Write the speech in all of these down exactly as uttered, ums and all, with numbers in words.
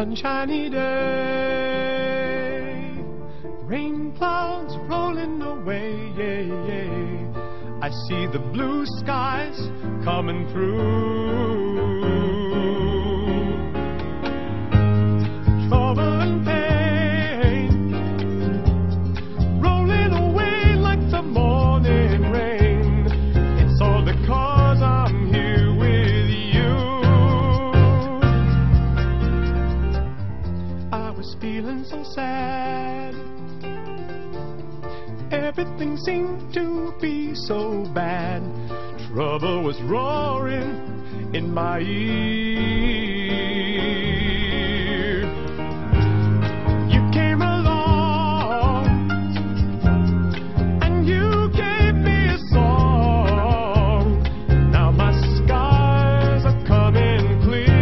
sunshiny day, rain clouds rolling away, yeah, yeah. I see the blue skies coming through. Trouble and pain rolling away like the morning rain. It's all because I'm here with you. I was feeling so sad, everything seemed to be so bad. Trouble was roaring in my ear. You came along and you gave me a song. Now my skies are coming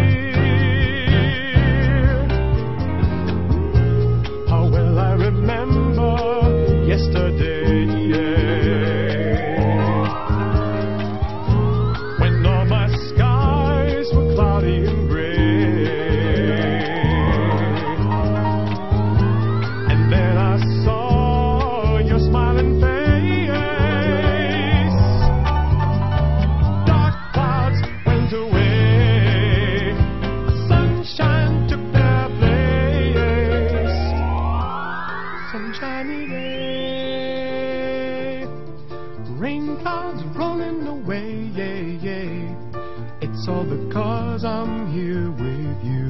clear. How well I remember yesterday, yeah, when all my skies were cloudy and gray, and then I saw your smiling face. Dark clouds went away, sunshine took their place. Sunshiny day, rain clouds rolling away, yeah, yeah. It's all because I'm here with you.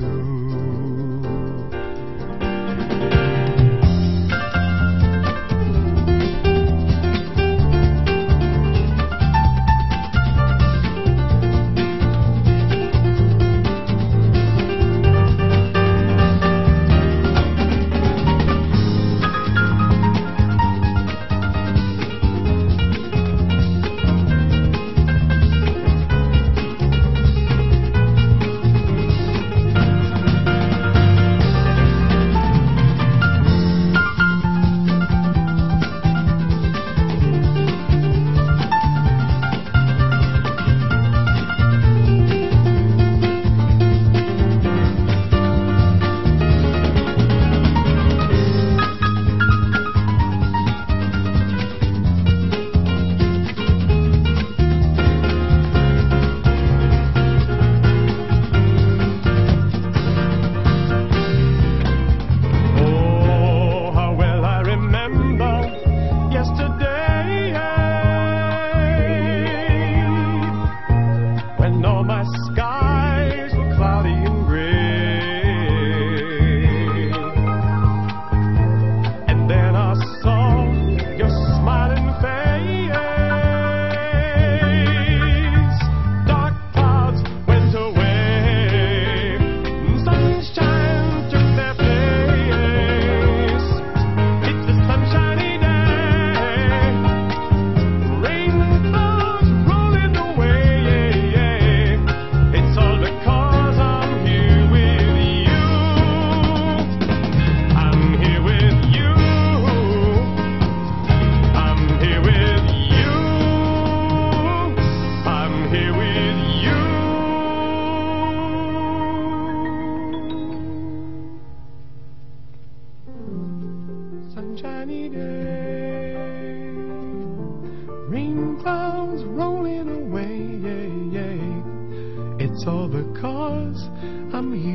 Sunshiny day, rain clouds rolling away, yeah, yeah. It's all because I'm here.